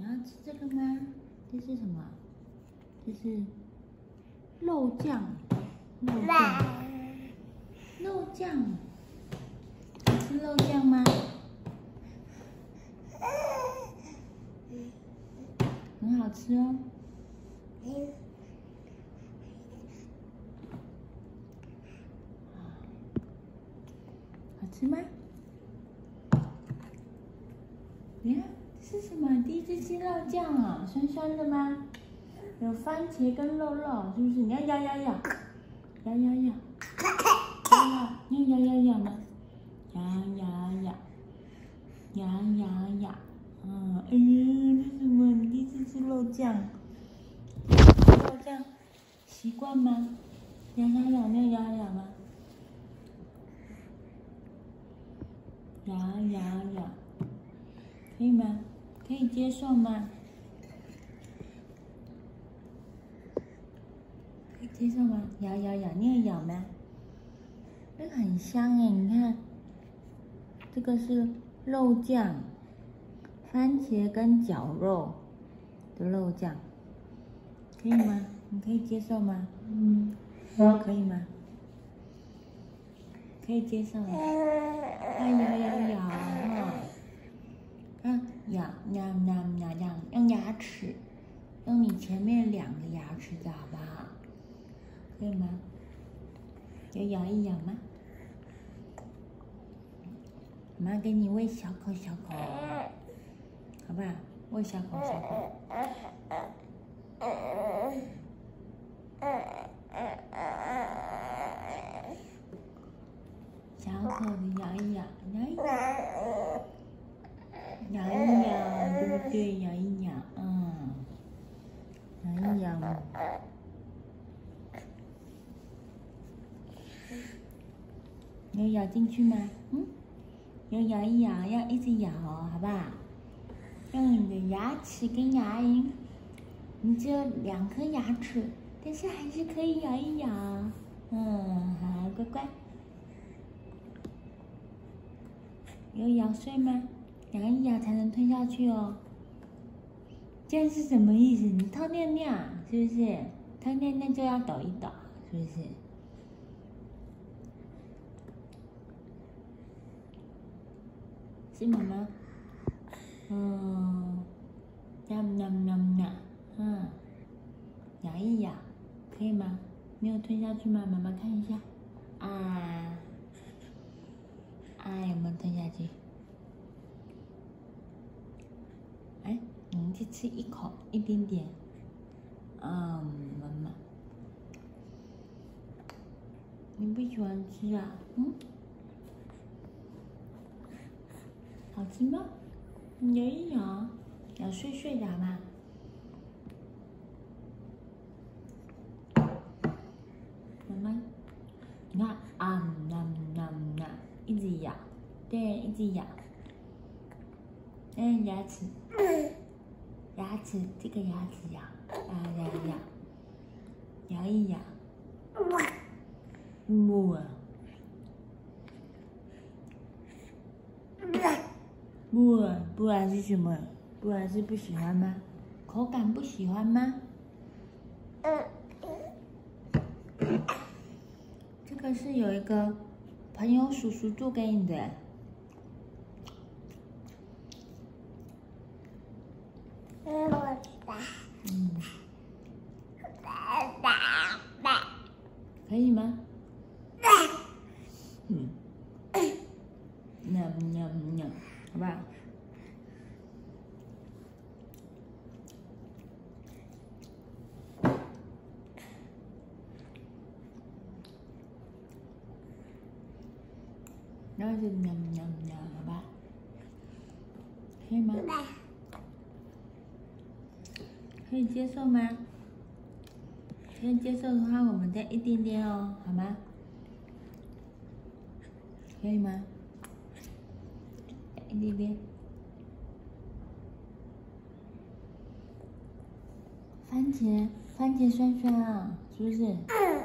要吃这个吗？这是什么？这是肉酱，肉酱，吃肉酱吗？很好吃哦。好吃吗？你看这是什么？第一次吃肉酱啊，酸酸的吗？有番茄跟肉，是不是？你要咬，你要咬吗？咬。哎呀，这是什么？你第一次吃肉酱，肉酱习惯吗？咬，你要咬吗？咬，可以吗？可以接受吗？可以接受吗？咬，你要咬吗？这个很香哎，你看，这个是肉酱，番茄跟绞肉的肉酱，可以吗？你可以接受吗？可以吗？可以接受吗？咬哈！看，咬，用牙齿，用你前面2个牙齿的好不好？可以吗？要咬一咬吗？妈给你喂小口，好不好？喂小口。小口的咬一咬，对不对？咬一咬，咬一咬。有咬进去吗？有咬一咬，要一直咬哦，好不好？用你的牙齿跟牙龈，你只有2颗牙齿，但是还是可以咬一咬。好，乖乖。有咬碎吗？咬一咬才能吞下去哦。这是什么意思？你偷尿尿是不是？偷尿尿就要抖一抖，是不是？是妈妈。咬一咬，可以吗？没有吞下去吗？妈妈看一下。有没有吞下去？你再吃一口，一点点。妈妈，你不喜欢吃啊？好吃吗？你咬一咬，咬碎碎的好吗？妈妈，你看一直咬，对，一直咬。牙齿，这个牙齿咬，咬一咬。不然是什么？不然是不喜欢吗？口感不喜欢吗？这个是有一个朋友叔叔做给你的。可以吗？好不好？然后就好吧？可以吗？可以接受吗？可以接受的话，我们再一点点哦，好吗？可以吗？一点点。番茄酸酸啊，是不是？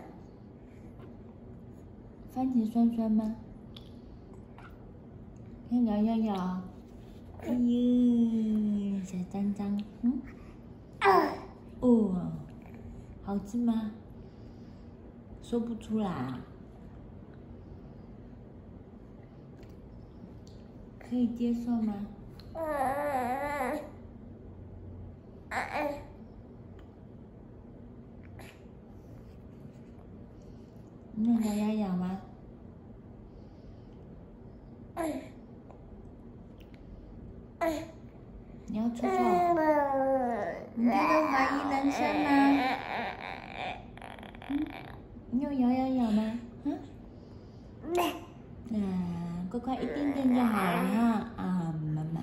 番茄酸酸吗？要咬。哎呦，小脏脏，哦，好吃吗？说不出来啊，可以接受吗？你有牙痒吗？你要出错？你真的怀疑人生吗？你有咬吗？乖乖一点点就好了哈。妈妈。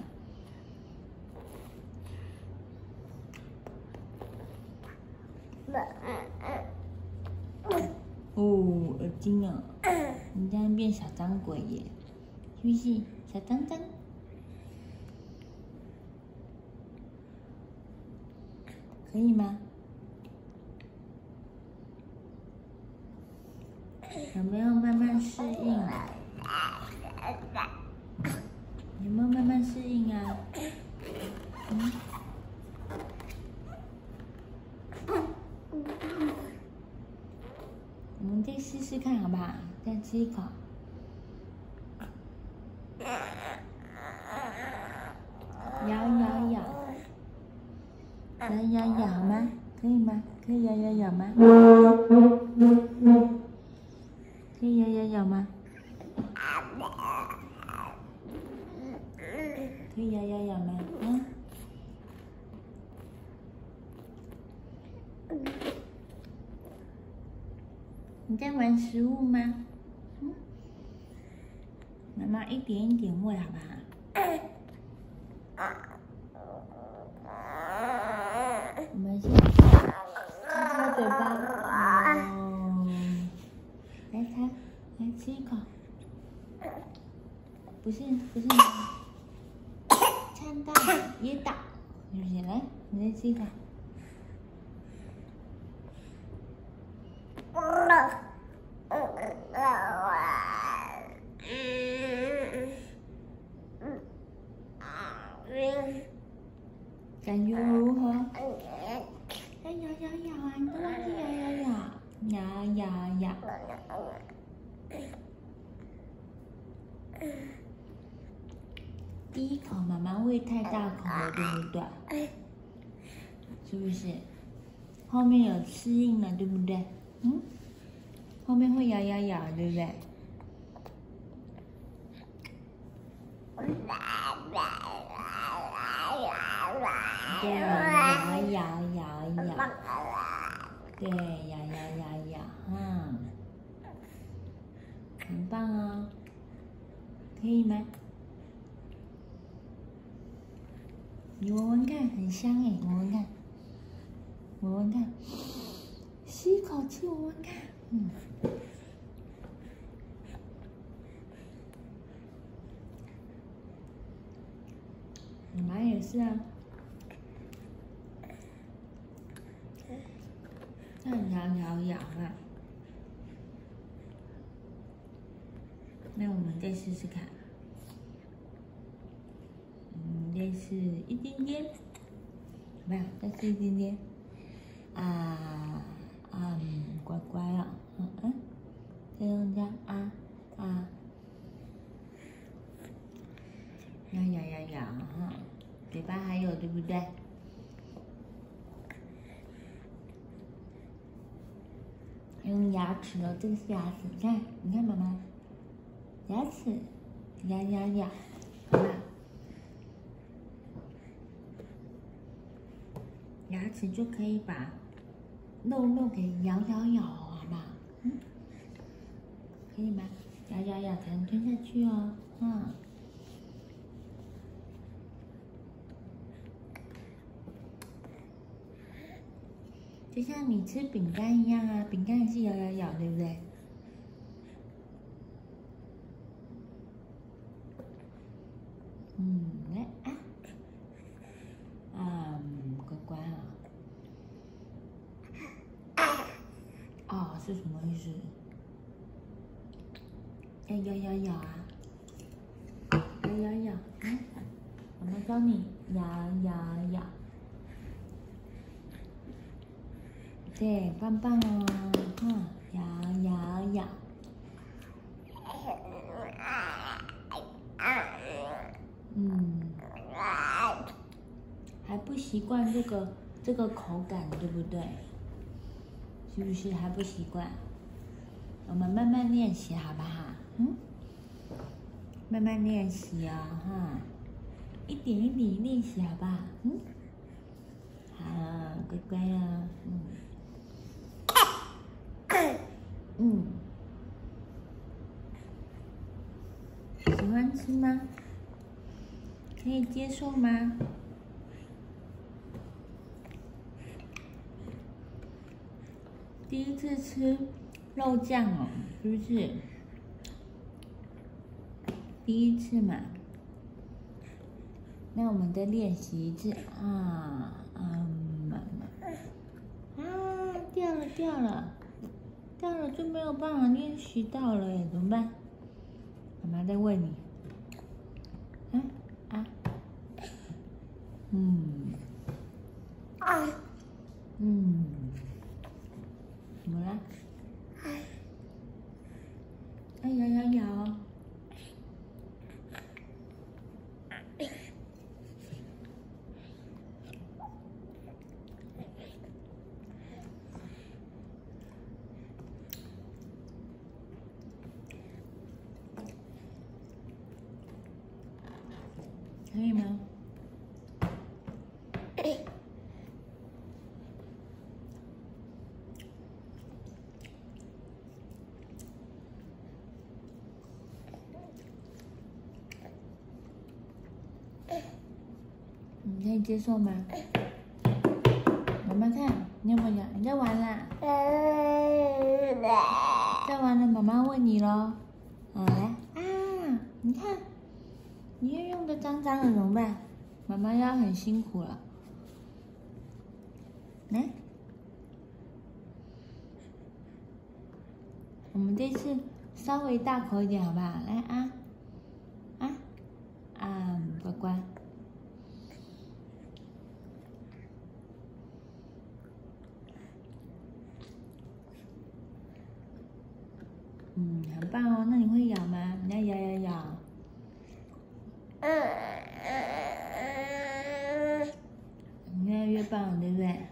哦，恶心哦！你这样变小脏鬼耶，是不是？小脏脏。可以吗？有没有慢慢适应啊？有没有慢慢适应啊？我们再试试看好不好？再吃一口。咬吗？可以吗？可以咬吗？可以咬吗？可以咬吗？你在玩食物吗？妈妈一点一点喂，好不好？我们先擦嘴巴。来擦，来吃一口。不是你呛到噎到，是不是？来，你再吃一口。感觉如何？要咬啊！你都忘记咬。第一口妈妈喂太大口了，对不对？是不是？后面有适应了，对不对？后面会咬，对不对？对，咬，对，咬，很棒哦，可以吗？你闻闻看，很香哎，闻闻看，吸一口气，闻闻看，妈妈也是啊。这样咬啊！那我们再试试看。再试一点点，怎么样？再试一点点。乖乖啊，再用这样咬哈，嘴巴还有对不对？用牙齿哦，这个是牙齿，你看妈妈，牙齿，咬，好吧？牙齿就可以把肉给咬，好不好？可以吗？咬才能吞下去哦，就像你吃饼干一样啊，饼干也是咬，对不对？来乖乖啊！是什么意思？要啊！咬，妈妈教你。 咬咬咬。对，棒棒哦，咬咬咬。还不习惯这个口感，对不对？是不是还不习惯？我们慢慢练习，好不好？慢慢练习哦，一点一点练习，好不好？好，乖乖哦，喜欢吃吗？可以接受吗？第一次吃肉酱哦，是不是？第一次嘛，那我们再练习一次掉了就没有办法练习到了耶，怎么办？妈妈在问你，怎么了？咬。可以吗？你可以接受吗？妈妈看，你有没有咬？你在玩啦？在玩了，妈妈问你咯。来你看，你又用的脏脏的，怎么办？妈妈要很辛苦了。来，我们这次稍微大口一点，好不好？来乖乖。很棒哦。那你会咬吗？你要咬。你越来越棒了，对不对？